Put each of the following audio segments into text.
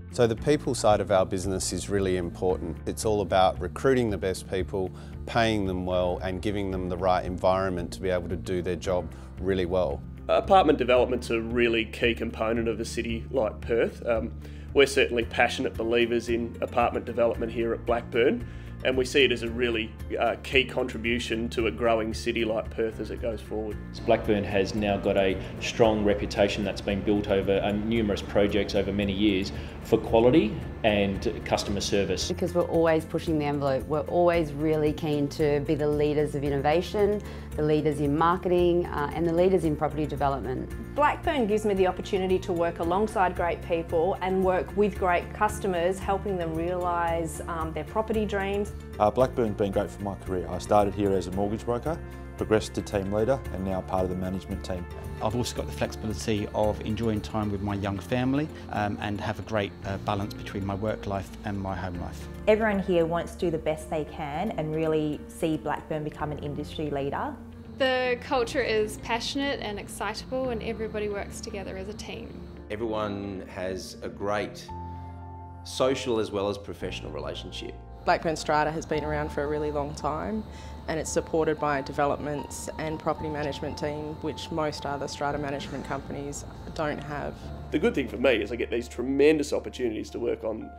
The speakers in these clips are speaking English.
So the people side of our business is really important. It's all about recruiting the best people, paying them well and giving them the right environment to be able to do their job really well. Apartment development's a really key component of a city like Perth. We're certainly passionate believers in apartment development here at Blackburn, and we see it as a really key contribution to a growing city like Perth as it goes forward. Blackburn has now got a strong reputation that's been built over numerous projects over many years for quality and customer service. Because we're always pushing the envelope, we're always really keen to be the leaders of innovation, the leaders in marketing and the leaders in property development. Blackburn gives me the opportunity to work alongside great people and work with great customers, helping them realise their property dreams. Blackburn's been great for my career. I started here as a mortgage broker, progressed to team leader and now part of the management team. I've also got the flexibility of enjoying time with my young family and have a great balance between my work life and my home life. Everyone here wants to do the best they can and really see Blackburn become an industry leader. The culture is passionate and excitable and everybody works together as a team. Everyone has a great social as well as professional relationship. Blackburn Strata has been around for a really long time and it's supported by developments and property management team, which most other strata management companies don't have. The good thing for me is I get these tremendous opportunities to work on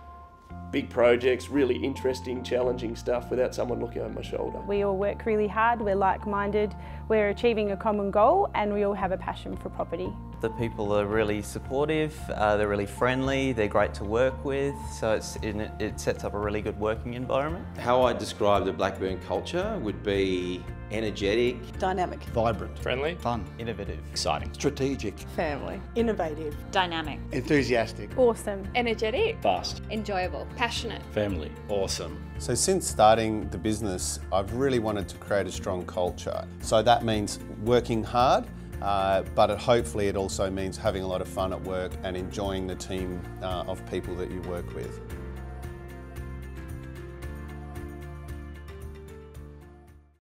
big projects, really interesting, challenging stuff without someone looking over my shoulder. We all work really hard, we're like-minded, we're achieving a common goal and we all have a passion for property. The people are really supportive, they're really friendly, they're great to work with, so it sets up a really good working environment. How I describe the Blackburne culture would be energetic, dynamic, vibrant, friendly, fun, innovative, exciting, strategic, family, innovative, dynamic, enthusiastic, awesome, energetic, fast, enjoyable, passionate, family, awesome. So since starting the business, I've really wanted to create a strong culture. So that means working hard, but hopefully it also means having a lot of fun at work and enjoying the team of people that you work with.